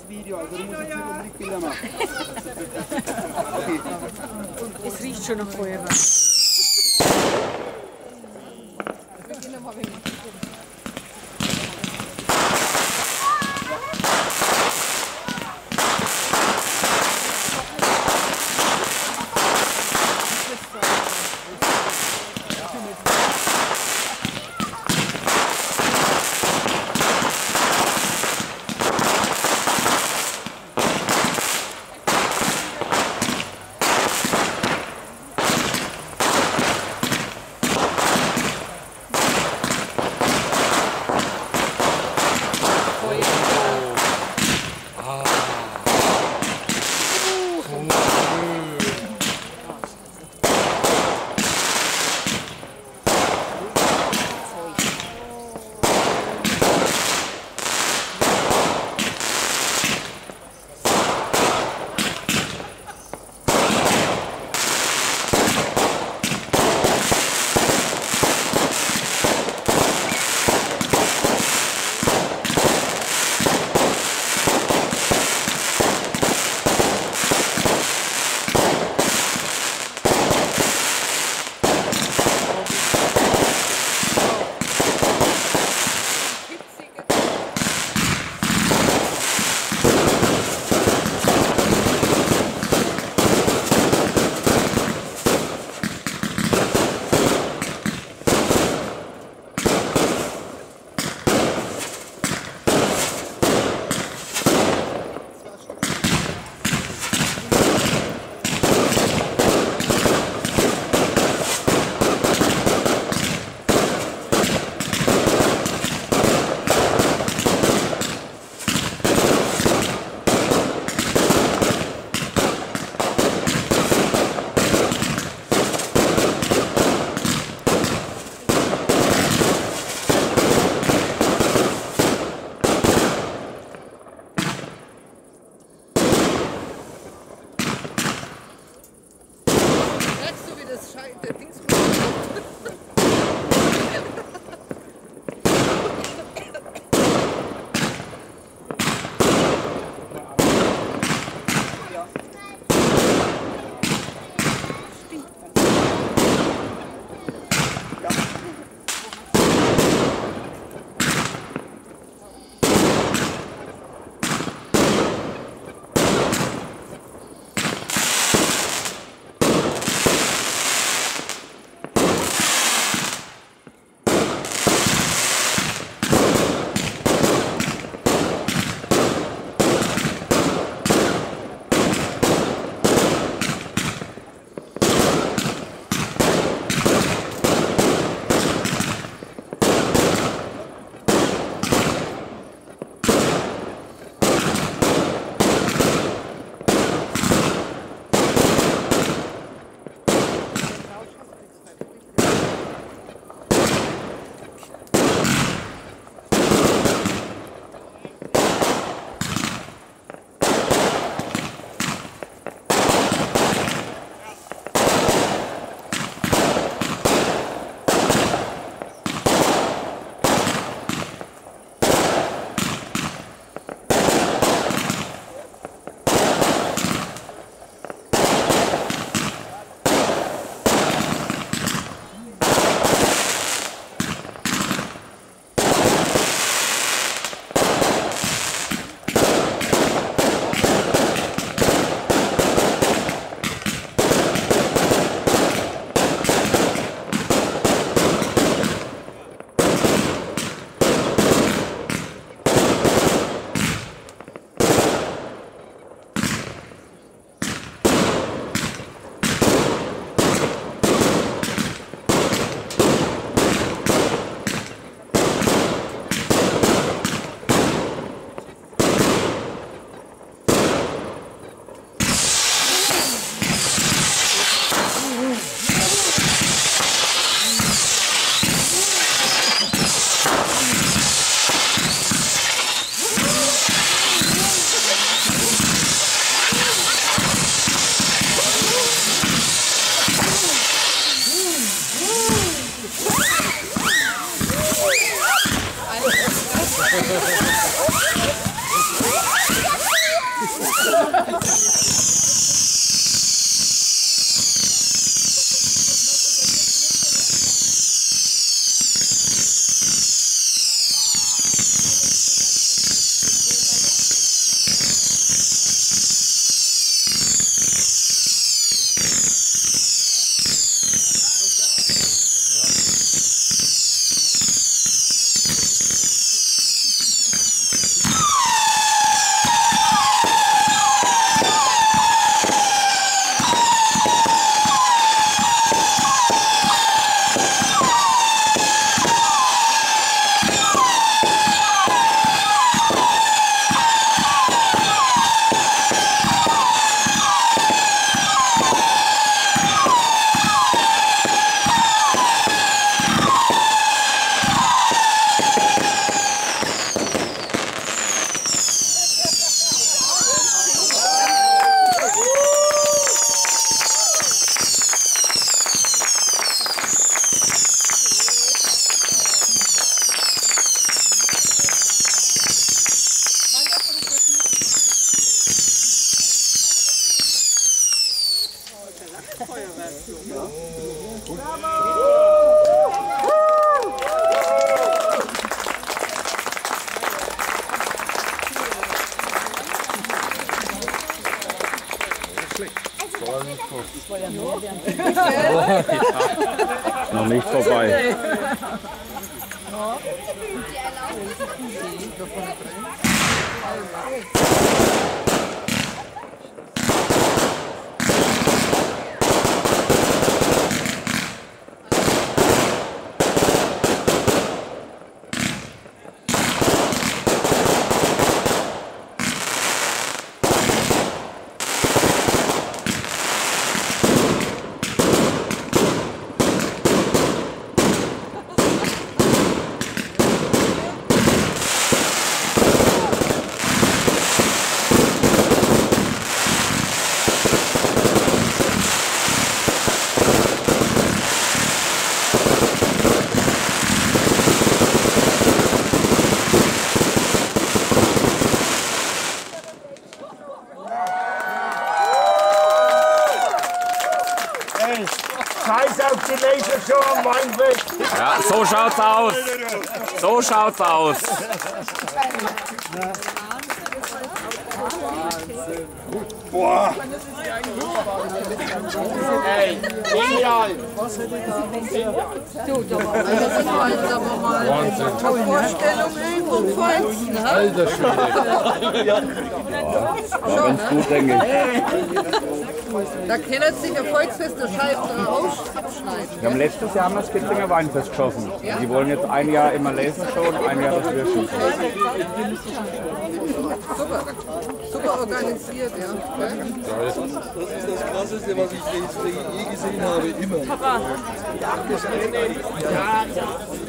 Video, also du musst jetzt nicht unbedingt Bilder machen. Okay. Es riecht schon nach Feuerwehr. Noch nicht vorbei. Scheiß auf die Lasershow am Weinfest. Ja, so schaut's aus. So schaut's aus. Boah! Ey, genial. Du, doch, das ist halt aber mal eine Vorstellung irgendwo voll, ne? Alter Schwede. War ganz gut, denke ich. Da können sich ein volksfeste Scheiben raus abschneiden. Wir haben letztes Jahr das Kitzlinger Weinfest geschossen. Die wollen jetzt ein Jahr immer Lasershow und ein Jahr das Würstchen. Super, super organisiert, ja. Das ist das Krasseste, was ich je gesehen habe, immer. Ja, ja.